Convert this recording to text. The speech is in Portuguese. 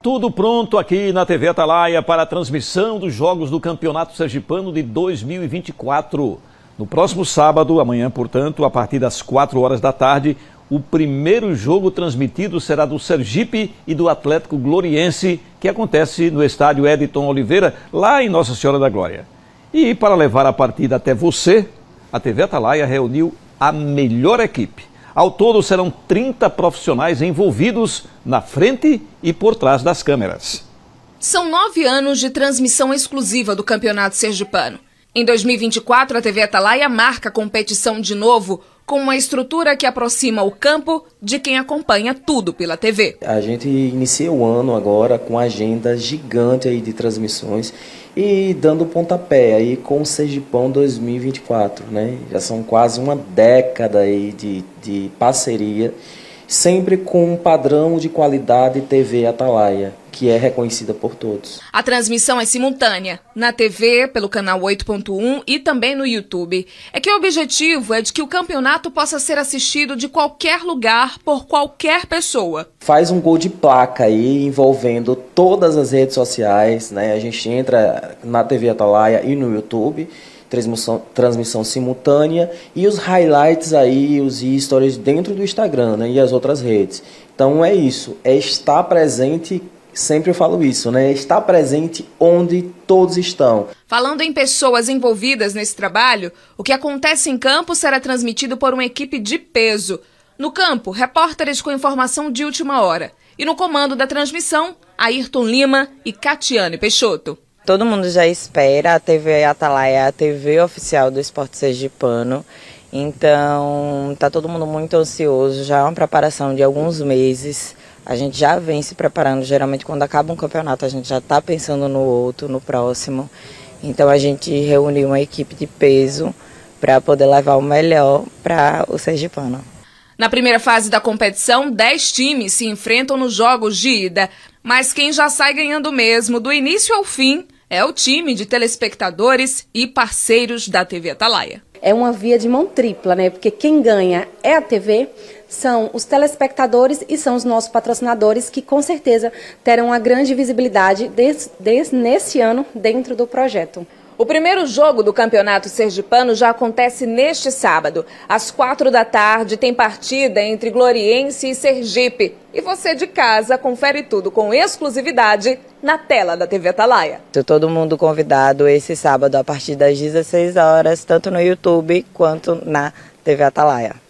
Tudo pronto aqui na TV Atalaia para a transmissão dos Jogos do Campeonato Sergipano de 2024. No próximo sábado, amanhã, portanto, a partir das 4 horas da tarde, o primeiro jogo transmitido será do Sergipe e do Atlético Gloriense, que acontece no estádio Editon Oliveira, lá em Nossa Senhora da Glória. E para levar a partida até você, a TV Atalaia reuniu a melhor equipe. Ao todo, serão 30 profissionais envolvidos na frente e por trás das câmeras. São 9 anos de transmissão exclusiva do Campeonato Sergipano. Em 2024, a TV Atalaia marca a competição de novo, com uma estrutura que aproxima o campo de quem acompanha tudo pela TV. A gente inicia o ano agora com agenda gigante aí de transmissões e dando pontapé aí com o Sergipão 2024, né? Já são quase uma década aí de parceria, sempre com um padrão de qualidade TV Atalaia, que é reconhecida por todos. A transmissão é simultânea, na TV, pelo canal 8.1 e também no YouTube. É que o objetivo é de que o campeonato possa ser assistido de qualquer lugar, por qualquer pessoa. Faz um gol de placa aí, envolvendo todas as redes sociais, né? A gente entra na TV Atalaia e no YouTube, transmissão simultânea, e os highlights aí, os stories dentro do Instagram, né? E as outras redes. Então é isso, é estar presente. Sempre eu falo isso, né? Está presente onde todos estão. Falando em pessoas envolvidas nesse trabalho, o que acontece em campo será transmitido por uma equipe de peso. No campo, repórteres com informação de última hora. E no comando da transmissão, Ayrton Lima e Catiane Peixoto. Todo mundo já espera, a TV Atalaia, a TV oficial do esporte sergipano. Então, está todo mundo muito ansioso, já é uma preparação de alguns meses. A gente já vem se preparando, geralmente quando acaba um campeonato a gente já está pensando no outro, no próximo. Então a gente reuniu uma equipe de peso para poder levar o melhor para o sergipano. Na primeira fase da competição, 10 times se enfrentam nos jogos de ida. Mas quem já sai ganhando mesmo, do início ao fim, é o time de telespectadores e parceiros da TV Atalaia. É uma via de mão tripla, né? Porque quem ganha é a TV, são os telespectadores e são os nossos patrocinadores, que com certeza terão uma grande visibilidade nesse ano dentro do projeto. O primeiro jogo do Campeonato Sergipano já acontece neste sábado. Às 4 da tarde tem partida entre Gloriense e Sergipe. E você de casa confere tudo com exclusividade na tela da TV Atalaia. Todo mundo convidado esse sábado a partir das 16 horas, tanto no YouTube quanto na TV Atalaia.